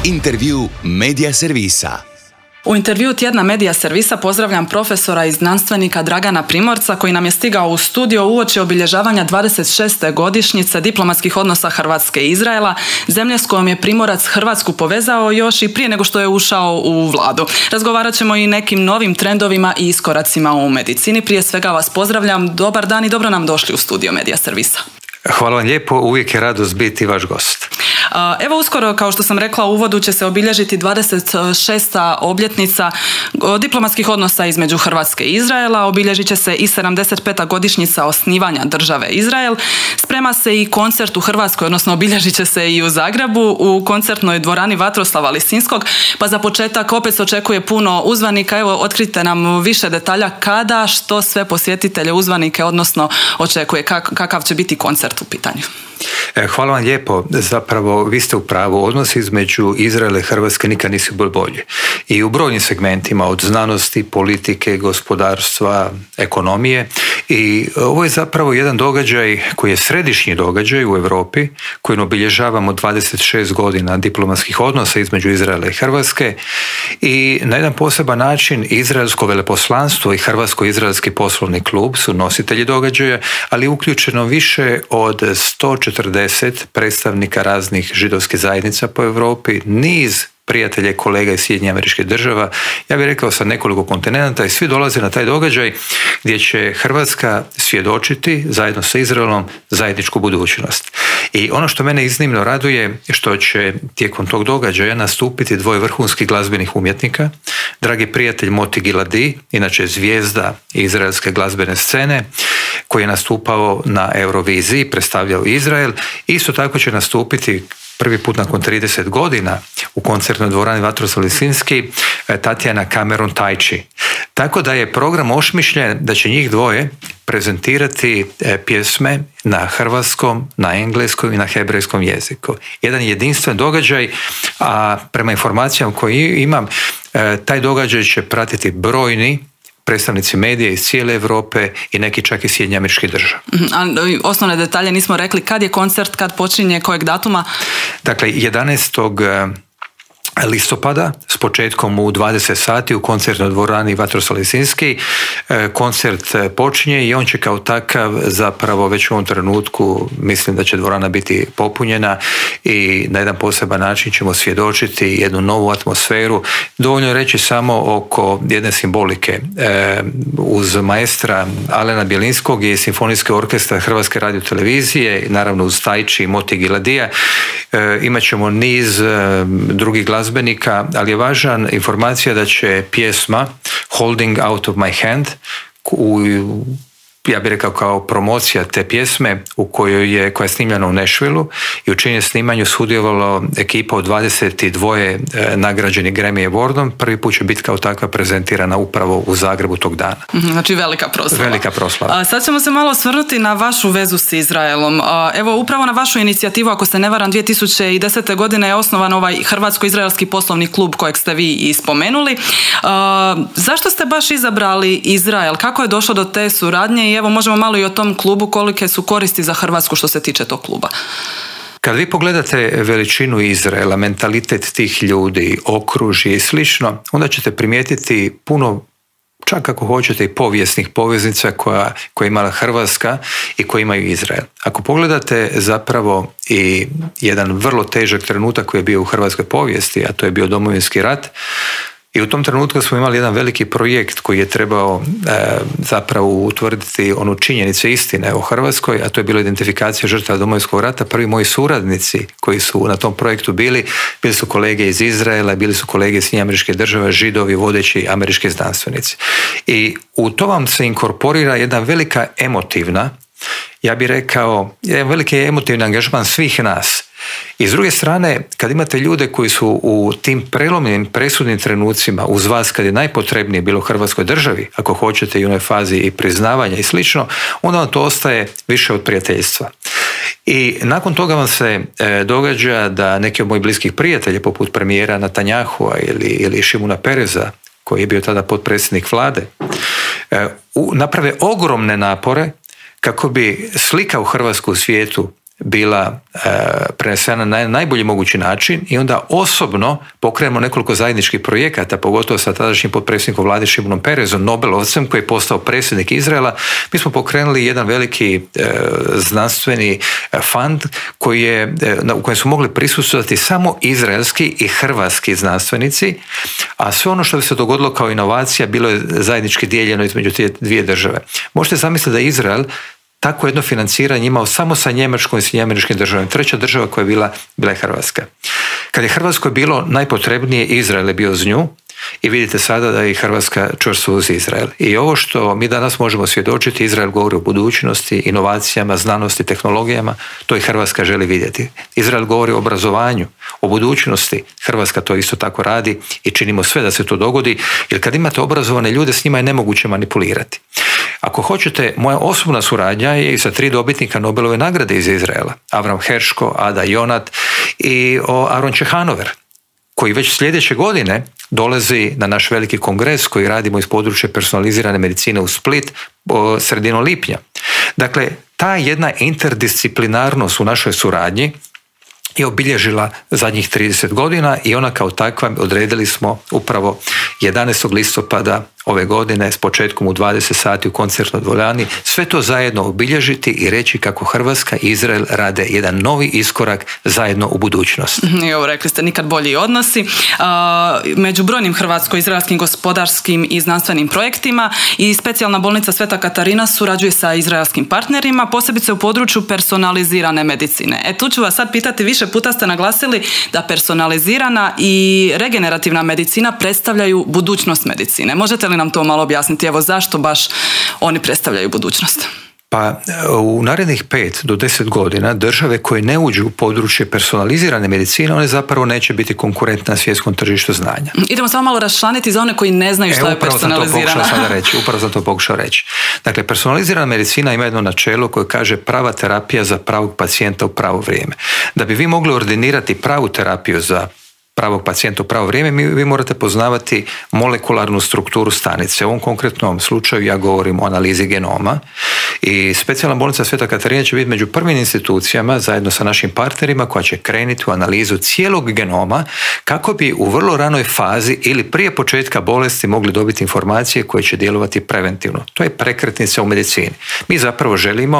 Intervju Medija servisa. U intervju tjedna Medija servisa pozdravljam profesora i znanstvenika Dragana Primorca koji nam je stigao u studio uoči obilježavanja 26. godišnjice diplomatskih odnosa Hrvatske i Izraela, zemlje s kojom je Primorac Hrvatsku povezao još i prije nego što je ušao u vladu. Razgovarat ćemo i nekim novim trendovima i iskoracima u medicini. Prije svega vas pozdravljam, dobar dan i dobro nam došli u studio Medija servisa. Hvala vam lijepo, uvijek je radost biti vaš gost. Evo uskoro, kao što sam rekla u uvodu, će se obilježiti 26. obljetnica diplomatskih odnosa između Hrvatske i Izraela. Obilježit će se i 75. godišnjica osnivanja države Izrael. Sprema se i koncert u Hrvatskoj, odnosno obilježit će se i u Zagrebu u koncertnoj dvorani Vatroslava Lisinskog. Pa za početak opet se očekuje puno uzvanika. Evo, otkrite nam više detalja kada, što sve posjetitelje uzvanike, odnosno očekuje, kakav će biti koncert u pitanju. Hvala vam lijepo. Zapravo, vi ste u pravu. Odnosi između Izraela i Hrvatske nikad nisu bili bolji. I u brojnim segmentima, od znanosti, politike, gospodarstva, ekonomije. I ovo je zapravo jedan događaj koji je središnji događaj u Europi, koji obilježavamo 26 godina diplomatskih odnosa između Izraela i Hrvatske. I na jedan poseban način Izraelsko veleposlanstvo i Hrvatsko-izraelski poslovni klub su nositelji događaja, ali je uključeno više od 140 predstavnika raznih židovskih zajednica po Europi, niz prijatelja i kolega iz Sjedinjenih Američkih Država, ja bih rekao sa nekoliko kontinenata, i svi dolaze na taj događaj gdje će Hrvatska svjedočiti zajedno sa Izraelom zajedničku budućnost. I ono što mene iznimno raduje što će tijekom tog događaja nastupiti dvoje vrhunskih glazbenih umjetnika, dragi prijatelj Moti Giladi, inače zvijezda izraelske glazbene scene, koji je nastupao na Euroviziji, predstavljao Izrael. Isto tako će nastupiti prvi put nakon 30 godina u koncertnoj dvorani Vatroslav Lisinski Tatjana Cameron Tajči. Tako da je program osmišljen da će njih dvoje prezentirati pjesme na hrvatskom, na engleskom i na hebrejskom jeziku. Jedan jedinstven događaj, a prema informacijama koje imam, taj događaj će pratiti brojni predstavnici medija iz cijele Europe i neki čak iz Sjedinjenih Američkih Država. A osnovne detalje nismo rekli, kad je koncert, kad počinje, kojeg datuma? Dakle, 11. listopada s početkom u 20 sati u koncertnoj dvorani Vatroslav Lisinski. Koncert počinje i on će kao takav zapravo već u ovom trenutku, mislim da će dvorana biti popunjena i na jedan poseban način ćemo svjedočiti jednu novu atmosferu. Dovoljno je reći samo oko jedne simbolike. Uz maestra Alena Bjelinskog i Simfonijski orkestar Hrvatske radiotelevizije, naravno uz Tajči i Moti Giladija, imat ćemo niz drugih glazbenika, ali je važan informacija da će pjesma Holding Out of My Hand, ja bih rekao kao promocija te pjesme koja je snimljena u Nashvilleu i u čijem snimanju sudjelovalo ekipa od 22 nagrađenih Grammy Awardom. Prvi put će biti kao takva prezentirana upravo u Zagrebu tog dana. Znači velika proslava. Velika proslava. Sad ćemo se malo osvrnuti na vašu vezu s Izraelom. Evo, upravo na vašu inicijativu, ako se ne varam, 2010. godine je osnovan ovaj Hrvatsko-izraelski poslovni klub kojeg ste vi i spomenuli. Zašto ste baš izabrali Izrael? Kako je došlo do te suradnje? I evo, možemo malo i o tom klubu, kolike su koristi za Hrvatsku što se tiče tog kluba. Kad vi pogledate veličinu Izraela, mentalitet tih ljudi, okružje i slično, onda ćete primijetiti puno, čak ako hoćete, i povijesnih poveznica koje je imala Hrvatska i koje imaju Izrael. Ako pogledate zapravo i jedan vrlo težak trenutak koji je bio u hrvatskoj povijesti, a to je bio Domovinski rat, i u tom trenutku smo imali jedan veliki projekt koji je trebao zapravo utvrditi onu činjenice istine o Hrvatskoj, a to je bila identifikacija žrtava Domovinskog rata. Prvi moji suradnici koji su na tom projektu bili su kolege iz Izraela, bili su kolege iz Sjedinjenih Američkih Država, Židovi, vodeći američki znanstvenici. I u to vam se inkorporira jedna velika emotivna, ja bih rekao, jedan veliki emotivni angažman svih nas. I s druge strane, kad imate ljude koji su u tim prelomnim, presudnim trenucima uz vas kad je najpotrebnije bilo Hrvatskoj državi, ako hoćete i u onoj fazi i priznavanja i slično, onda vam to ostaje više od prijateljstva. I nakon toga vam se događa da neki od mojih bliskih prijatelja, poput premijera Netanjahua ili Šimuna Pereza, koji je bio tada potpredsjednik vlade, naprave ogromne napore kako bi slika u Hrvatsku u svijetu bila prenesena na najbolji mogući način i onda osobno pokrenemo nekoliko zajedničkih projekata, pogotovo sa tadašnjim potpredsjednikom vlade Šimonom Perezom, Nobelovcem, koji je postao predsjednik Izraela. Mi smo pokrenuli jedan veliki znanstveni fond u kojem su mogli prisustvovati samo izraelski i hrvatski znanstvenici, a sve ono što bi se dogodilo kao inovacija bilo je zajednički dijeljeno između te dvije države. Možete zamisliti da Izrael tako jedno financiranje imao samo sa Njemačkom i s Američkim državama. Treća država koja je bila je Hrvatska. Kad je Hrvatskoj bilo najpotrebnije, Izrael je bio uz nju i vidite sada da je Hrvatska čvrsto uz Izrael. I ovo što mi danas možemo svjedočiti, Izrael govori o budućnosti, inovacijama, znanosti, tehnologijama, to i Hrvatska želi vidjeti. Izrael govori o obrazovanju, o budućnosti, Hrvatska to isto tako radi i činimo sve da se to dogodi, jer kad imate obrazovane ljude, s njima je nemoguće manipulirati. Ako hoćete, moja osobna suradnja je i sa 3 dobitnika Nobelove nagrade iz Izraela. Avram Herško, Ada Jonat i Aron Čehanover, koji već sljedeće godine dolazi na naš veliki kongres koji radimo iz područja personalizirane medicine u Split sredinom lipnja. Dakle, ta jedna interdisciplinarnost u našoj suradnji je obilježila zadnjih 30 godina i ona kao takva odredili smo upravo 11. listopada ove godine s početkom u 20 sati u koncertnoj dvorani, sve to zajedno obilježiti i reći kako Hrvatska i Izrael rade jedan novi iskorak zajedno u budućnost. I ovo rekli ste, nikad bolji odnosi. Među brojnim hrvatsko-izraelskim gospodarskim i znanstvenim projektima i specijalna bolnica Sveta Katarina surađuje sa izraelskim partnerima, posebice u području personalizirane medicine. Tu ću vas sad pitati, više puta ste naglasili da personalizirana i regenerativna medicina predstavljaju budućnost medicine. Možete li nam to malo objasniti? Evo, zašto baš oni predstavljaju budućnost? Pa u narednih 5 do 10 godina države koje ne uđu u područje personalizirane medicine, one zapravo neće biti konkurentne na svjetskom tržištu znanja. Idemo samo malo raščlaniti za one koji ne znaju što je personalizirana. Upravo sam to pokušao reći. Dakle, personalizirana medicina ima jedno načelo koje kaže prava terapija za pravog pacijenta u pravo vrijeme. Da bi vi mogli ordinirati pravu terapiju za pravog pacijenta u pravo vrijeme, vi morate poznavati molekularnu strukturu stanice. U ovom konkretnom slučaju ja govorim o analizi genoma i specijalna bolnica Sveta Katarina će biti među prvim institucijama zajedno sa našim partnerima koja će krenuti u analizu cijelog genoma kako bi u vrlo ranoj fazi ili prije početka bolesti mogli dobiti informacije koje će djelovati preventivno. To je prekretnica u medicini. Mi zapravo želimo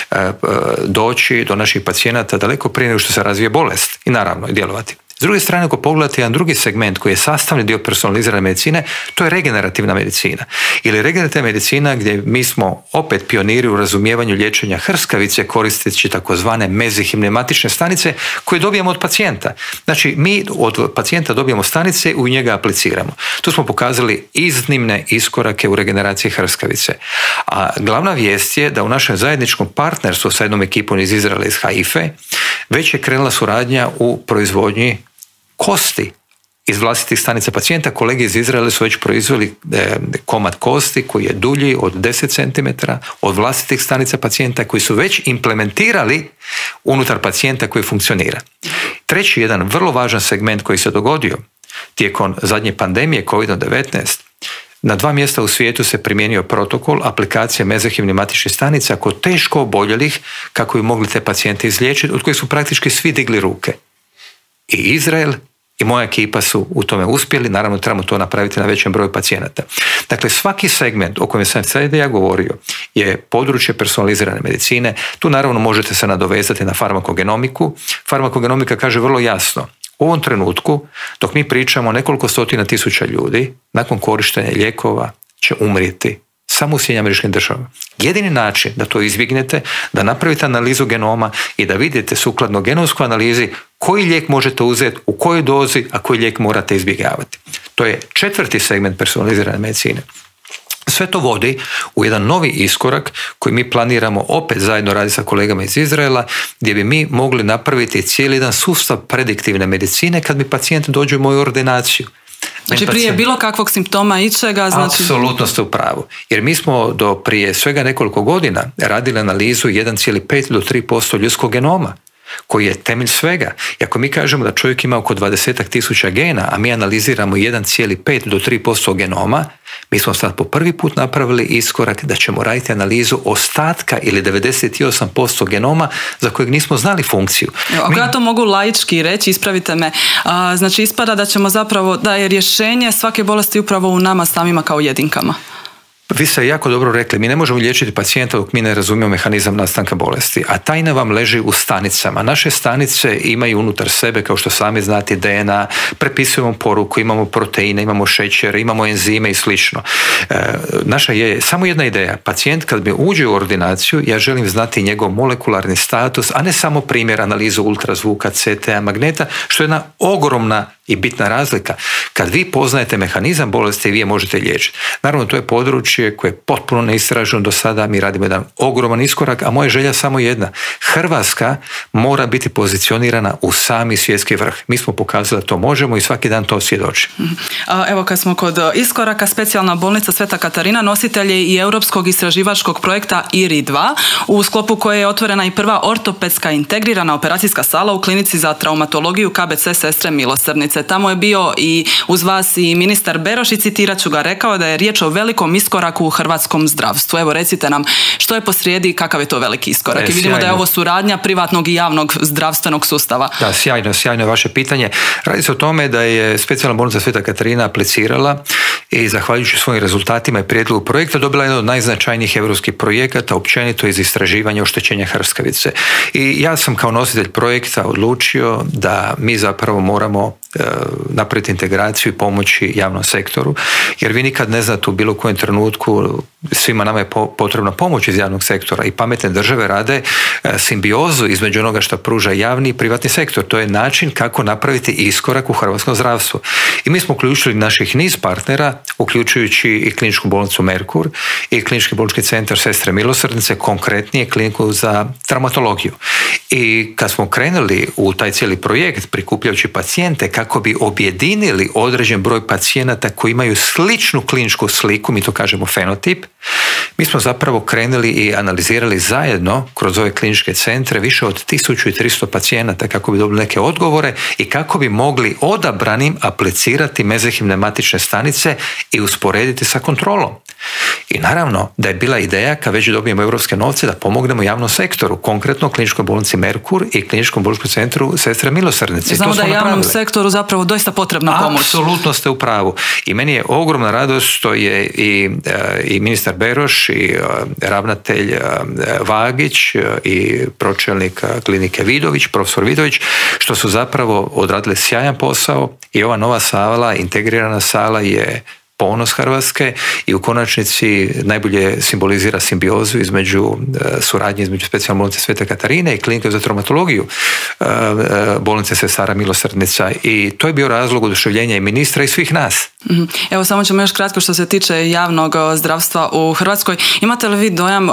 doći do naših pacijenata daleko prije nego što se razvije bolest i naravno i djelovati. S druge strane, ako pogledate jedan drugi segment koji je sastavni dio personalizirane medicine, to je regenerativna medicina. Ili regenerativna medicina gdje mi smo opet pioniri u razumijevanju liječenja hrskavice koristeći takozvane mezihimne matične stanice koje dobijemo od pacijenta. Znači, mi od pacijenta dobijemo stanice i u njega apliciramo. Tu smo pokazali iznimne iskorake u regeneraciji hrskavice. A glavna vijest je da u našem zajedničkom partnerstvu sa jednom ekipom iz Izraela, iz Haife, već je krenula suradnja u proizvodnji kosti iz vlastitih stanica pacijenta. Kolege iz Izraela su već proizveli komad kosti koji je dulji od 10 cm od vlastitih stanica pacijenta koji su već implementirali unutar pacijenta koji funkcionira. Treći, jedan vrlo važan segment koji se dogodio tijekom zadnje pandemije COVID-19, na 2 mjesta u svijetu se primijenio protokol aplikacije mezihimnih matičnih stanica kod teško oboljelih kako bi mogli te pacijente izliječiti, od kojih su praktički svi digli ruke. I Izrael i moja ekipa su u tome uspjeli, naravno trebamo to napraviti na većem broju pacijenata. Dakle, svaki segment o kojem sam sad ja govorio je područje personalizirane medicine. Tu naravno možete se nadovezati na farmakogenomiku. Farmakogenomika kaže vrlo jasno, u ovom trenutku, dok mi pričamo, nekoliko stotina tisuća ljudi nakon korištenja lijekova će umrijeti samo u SAD-u. Jedini način da to izbjegnete, da napravite analizu genoma i da vidite sukladno genomskoj analizi koji lijek možete uzeti, u kojoj dozi, a koji lijek morate izbjegavati. To je 4. segment personalizirane medicine. Sve to vodi u jedan novi iskorak koji mi planiramo opet zajedno raditi sa kolegama iz Izraela, gdje bi mi mogli napraviti cijeli jedan sustav prediktivne medicine kad bi pacijent dođe u moju ordinaciju. Znači prije bilo kakvog simptoma ičega? Znači... Apsolutno ste u pravu. Jer mi smo do prije svega nekoliko godina radili analizu 1,5 do 3% ljudskog genoma. koji je temelj svega. I ako mi kažemo da čovjek ima oko 20.000 gena, a mi analiziramo 1,5 do 3% genoma, mi smo sad po prvi put napravili iskorak da ćemo raditi analizu ostatka ili 98% genoma za kojeg nismo znali funkciju. Ako ja to mogu laički reći, ispravite me, znači ispada da ćemo zapravo, da je rješenje svake bolesti upravo u nama samima kao jedinkama. Vi ste jako dobro rekli, mi ne možemo liječiti pacijenta dok mi ne razumijemo mehanizam nastanka bolesti, a tajna vam leži u stanicama. Naše stanice imaju unutar sebe, kao što sami znate, DNA, prepisujemo poruku, imamo proteine, imamo šećer, imamo enzime i slično. Naša je samo jedna ideja. Pacijent kad mi uđe u ordinaciju, ja želim znati njegov molekularni status, a ne samo primjer analizu ultrazvuka, CT-a, magneta, što je jedna ogromna i bitna razlika. Kad vi poznajete mehanizam bolesti, vi je možete liječiti. Naravno, to je područje koje je potpuno neistraženo do sada. Mi radimo jedan ogroman iskorak, a moja želja samo jedna. Hrvatska mora biti pozicionirana u sami svjetski vrh. Mi smo pokazali da to možemo i svaki dan to svjedoči. Evo, kad smo kod iskoraka, specijalna bolnica Sveta Katarina nositelj je i europskog istraživačkog projekta IRI-2, u sklopu koje je otvorena i prva ortopedska integrirana operacijska sala u klinici za traumatologiju KBC Sestre Milosrdnice. Tamo je bio i uz vas i ministar Beroš i citirat ću ga, rekao da je riječ o velikom iskoraku u hrvatskom zdravstvu. Evo, recite nam što je posrijedi i kakav je to veliki iskorak. I vidimo da je ovo suradnja privatnog i javnog zdravstvenog sustava. Da, sjajno je vaše pitanje. Radi se o tome da je specijalna bolnica Sveta Katarina aplicirala i zahvaljujući svojim rezultatima i prijedlogu projekta dobila jedan od najznačajnijih europskih projekata općenito iz istraživanja oštećenja hrskavice. I ja sam kao nositelj projekta odlučio da mi zapravo moramo napraviti integraciju i pomoći javnom sektoru, jer vi nikad ne znate u bilo kojem trenutku, svima nama je potrebna pomoć iz javnog sektora i pametne države rade simbiozu između onoga što pruža javni i privatni sektor. To je način kako napraviti iskorak u hrvatskom zdravstvu. I mi smo uključili naših niz partnera, uključujući i kliničku bolnicu Merkur i klinički bolnički centar Sestre Milosrdnice, konkretnije kliniku za traumatologiju. I kad smo krenuli u taj cijeli projekt prikupljajući pacijente kako bi objedinili određen broj pacijenata koji imaju sličnu kliničku sliku, mi to kažemo fenotip, mi smo zapravo krenuli i analizirali zajedno kroz ove kliničke centre više od 1300 pacijenata kako bi dobili neke odgovore i kako bi mogli odabranim aplicirati mezehimne matične stanice i usporediti sa kontrolom. I naravno da je bila ideja kad već dobijemo europske novce da pomognemo javnom sektoru, konkretno kliničkoj bolnici Merkur i kliničkom bolničkom centru Sestre Milosrdnice. Znamo da je javnom sektoru zapravo doista potrebna pomoć. Apsolutno ste u pravu. I meni je ogromna radost što je i ministar Beroš i ravnatelj Vagić i pročelnik klinike Vidović, profesor Vidović, što su zapravo odradili sjajan posao i ova nova sala, integrirana sala je ponos Hrvatske i u konačnici najbolje simbolizira simbiozu između suradnje između specijalne bolnice Svete Katarine i klinike za traumatologiju bolnice Sestara Milosrdnica i to je bio razlog oduševljenja i ministra i svih nas. Evo, samo ćemo još kratko što se tiče javnog zdravstva u Hrvatskoj. Imate li vi dojam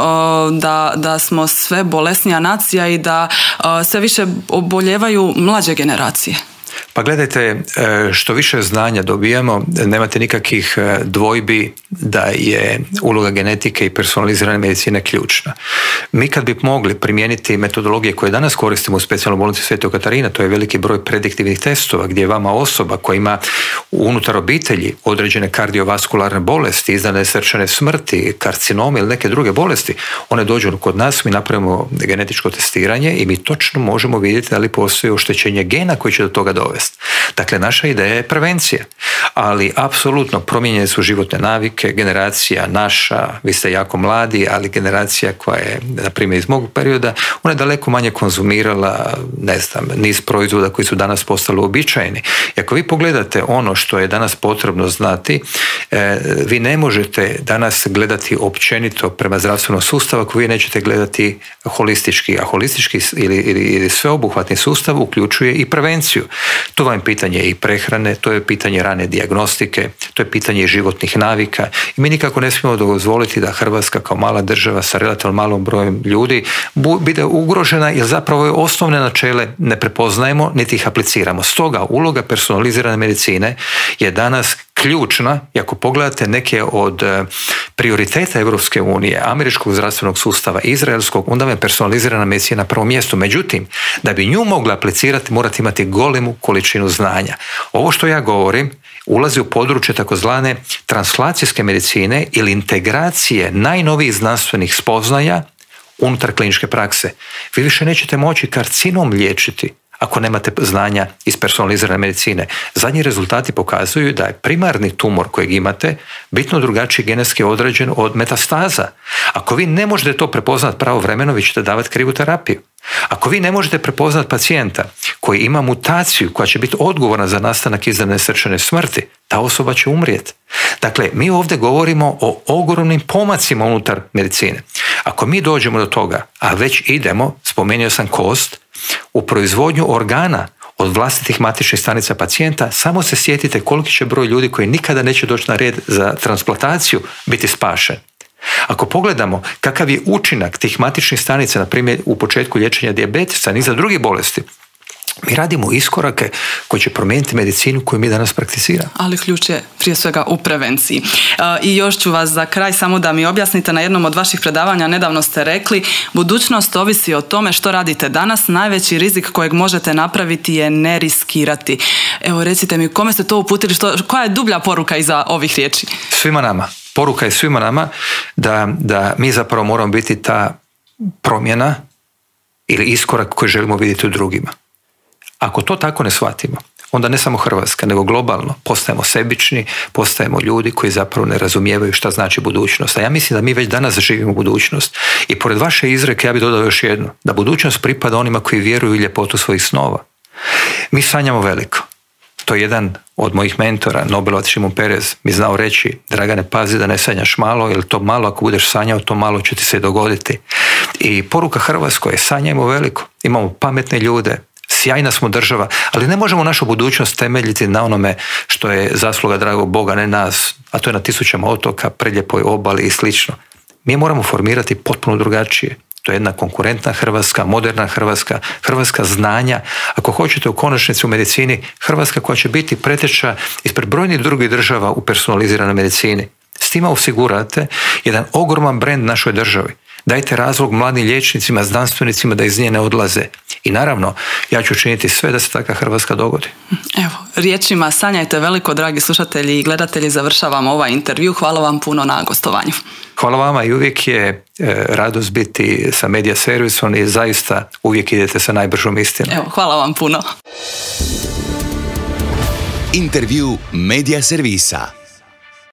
da smo sve bolesnija nacija i da sve više oboljevaju mlađe generacije? Pa gledajte, što više znanja dobijamo, nemate nikakvih dvojbi da je uloga genetike i personalizirane medicine ključna. Mi kad bi mogli primijeniti metodologije koje danas koristimo u specijalnoj bolnici Svete Katarina, to je veliki broj prediktivnih testova gdje vama osoba koja ima unutar obitelji određene kardiovaskularne bolesti, izdane srčane smrti, karcinome ili neke druge bolesti, one dođu kod nas, mi napravimo genetičko testiranje i mi točno možemo vidjeti da li postoji oštećenje gena koji će do toga dovesti. Dakle, naša ideja je prevencija, ali apsolutno promijenjene su životne navike, generacija naša, vi ste jako mladi, ali generacija koja je, na primjer iz mog perioda, ona je daleko manje konzumirala, niz proizvoda koji su danas postali uobičajeni. I ako vi pogledate ono što je danas potrebno znati, vi ne možete danas gledati općenito prema zdravstvenom sustavu ako vi nećete gledati holistički, a holistički ili sveobuhvatni sustav uključuje i prevenciju. To vam je pitanje i prehrane, to je pitanje rane dijagnostike, to je pitanje životnih navika i mi nikako ne smijemo dozvoliti da Hrvatska kao mala država sa relativno malom brojem ljudi bude ugrožena jer zapravo je osnovne načele ne prepoznajemo niti ih apliciramo. Stoga uloga personalizirane medicine je danas ključna i ako pogledate neke od prioriteta Europske unije, američkog zdravstvenog sustava, izraelskog, onda je personalizirana medicina na prvom mjestu. Međutim, da bi nju mogla aplicirati, morate imati golemu količinu znanja. Ovo što ja govorim ulazi u područje takozvane translacijske medicine ili integracije najnovijih znanstvenih spoznaja unutar kliničke prakse. Vi više nećete moći karcinom liječiti ako nemate znanja iz personalizirane medicine. Zadnji rezultati pokazuju da je primarni tumor kojeg imate bitno drugačiji genetski određen od metastaza. Ako vi ne možete to prepoznati pravovremeno, vi ćete davati krivu terapiju. Ako vi ne možete prepoznati pacijenta koji ima mutaciju koja će biti odgovorna za nastanak iznenadne srčane smrti, ta osoba će umrijeti. Dakle, mi ovdje govorimo o ogromnim pomacima unutar medicine. Ako mi dođemo do toga, a već idemo, spomenuo sam kost, u proizvodnju organa od vlastitih matičnih stanica pacijenta, samo se sjetite koliki će broj ljudi koji nikada neće doći na red za transplantaciju biti spašen. Ako pogledamo kakav je učinak tih matičnih stanica, na primjer u početku liječenja dijabetesa, niza drugih bolesti, mi radimo iskorake koji će promijeniti medicinu koju mi danas prakticiramo. Ali ključ je prije svega u prevenciji. I još ću vas za kraj samo da mi objasnite, na jednom od vaših predavanja nedavno ste rekli, budućnost ovisi o tome što radite danas, najveći rizik kojeg možete napraviti je ne riskirati. Evo recite mi, kome ste to uputili, koja je dublja poruka iza ovih riječi? Svima nama. Poruka je svima nama da mi zapravo moramo biti ta promjena ili iskorak koji želimo vidjeti u drugima. Ako to tako ne shvatimo, onda ne samo Hrvatska, nego globalno postajemo sebični, postajemo ljudi koji zapravo ne razumijevaju šta znači budućnost. A ja mislim da mi već danas živimo budućnost. I pored vaše izreke ja bih dodao još jedno, da budućnost pripada onima koji vjeruju u ljepotu svojih snova. Mi sanjamo veliko. To je jedan od mojih mentora, Nobelovac Šimon Perez, mi znao reći: Dragane, pazi da ne sanjaš malo, jer to malo ako budeš sanjao, to malo će ti se dogoditi. I poruka Hrvatskoj je: sanjajmo veliko, imamo pametne ljude, sjajna smo država, ali ne možemo našu budućnost temeljiti na onome što je zasluga dragog Boga, ne nas, a to je na tisućama otoka, preljepoj obali i slično. Mi moramo formirati potpuno drugačije. To je jedna konkurentna Hrvatska, moderna Hrvatska, Hrvatska znanja. Ako hoćete u konačnici u medicini, Hrvatska koja će biti preteča ispred brojnih drugih država u personaliziranoj medicini. S time osigurate jedan ogroman brend našoj državi. Dajte razlog mladim liječnicima, znanstvenicima da iz nje ne odlaze. I naravno, ja ću učiniti sve da se takva Hrvatska dogodi. Evo, riječima sanjajte veliko, dragi slušatelji i gledatelji, završavamo ovaj intervju. Hvala vam puno na gostovanju. Hvala vama i uvijek je radost biti sa Media Servisom i zaista uvijek idete sa najbržom istinom. Evo, hvala vam puno. Intervju Media Servisa.